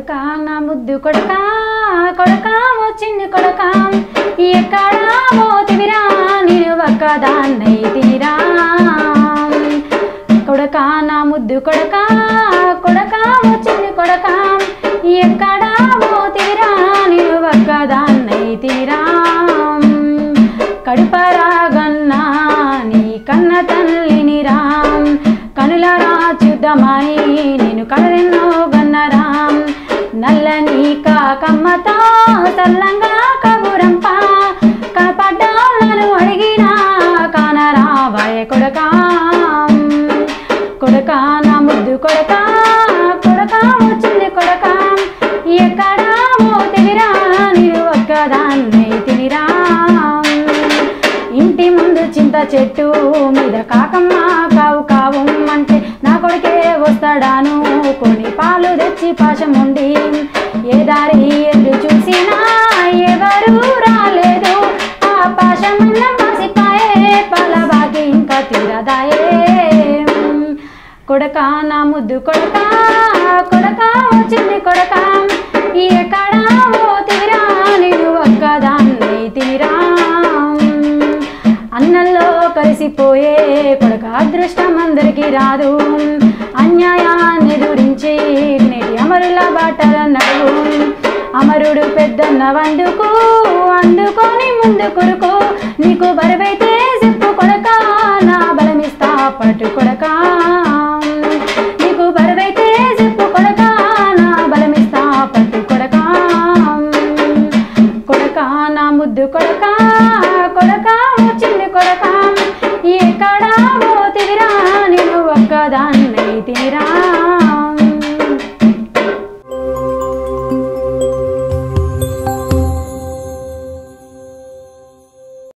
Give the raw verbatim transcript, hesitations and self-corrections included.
కొడకా నా ముద్దు కొడకా కొడకా వచ్చింది కొడకా ఎక్కడా పోతివిరా నేను ఒక్కదాన్నై తినిరా కొడకా నా ముద్దు కొడకా కొడకా వచ్చింది కొడకా ఎక్కడా పోతివిరా నేను ఒక్కదాన్నై తినిరా కడుపరాగన్నా నీ కన్న తల్లినిరా కనులరా చూద్దామని నేను కలరెన్నో గన్నరాం నల్లని కాకమ్మతో తల్లంగా కబురంప కనపడ్డాలను అడిగినా కానరావాయ కొడకా కొడకా నా ముద్దు కొడకా కొడకా వచ్చింది కొడకా ఎక్కడా పోతివిరా నేను ఒక్కదాన్నై తినిరా ఇంటి ముందు చింత చెట్టు మీద కాకమ్మ కావు కావు అంటే నా కొడుకే వస్తాడాను కొన్ని పాలు తెచ్చి పాశం ఉండి ఏ దారి ఎదురు చూసినా ఎవరు రాలేదు ఆ పాశం మాసిపాయే పాల బాకి ఇంకా తీరదాయే కొడకా నా ముద్దు కొడకా కొడకా వచ్చింది కొడకా ఎక్కడా పోతివిరా నేను ఒక్కదాన్నై తినిరా అన్నంలో కలిసిపోయే కొడక అదృష్టం అందరికీ రాదు అన్యాయాన్ని ఎదురించి నేటి అమరుల బాటలన్నడు అమరుడు పెద్దన్న వండుకు అందుకొని ముందు కొడుకు నీకు బరువైతే చెప్పు కొడకా నా బలమిస్తా పట్టు కొడకా నీకు బరువైతే చెప్పు కొడకా నా బలమిస్తా పట్టు కొడకా కొడకా నా ముద్దు కొడకా కొడకా వచ్చింది కొడకా ఎక్కడా